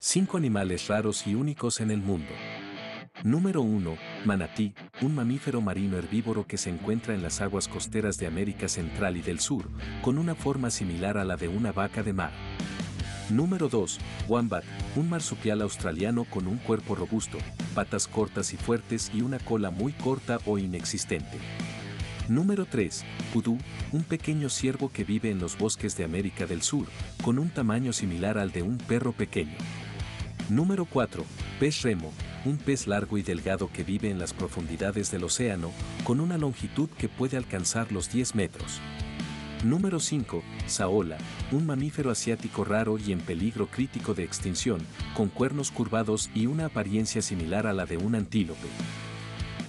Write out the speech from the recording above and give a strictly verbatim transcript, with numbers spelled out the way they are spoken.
cinco animales raros y únicos en el mundo. Número uno. Manatí, un mamífero marino herbívoro que se encuentra en las aguas costeras de América Central y del Sur, con una forma similar a la de una vaca de mar. Número dos. Wombat, un marsupial australiano con un cuerpo robusto, patas cortas y fuertes y una cola muy corta o inexistente. Número tres. Pudú, un pequeño ciervo que vive en los bosques de América del Sur, con un tamaño similar al de un perro pequeño. Número cuatro. Pez remo, un pez largo y delgado que vive en las profundidades del océano, con una longitud que puede alcanzar los diez metros. Número cinco. Saola, un mamífero asiático raro y en peligro crítico de extinción, con cuernos curvados y una apariencia similar a la de un antílope.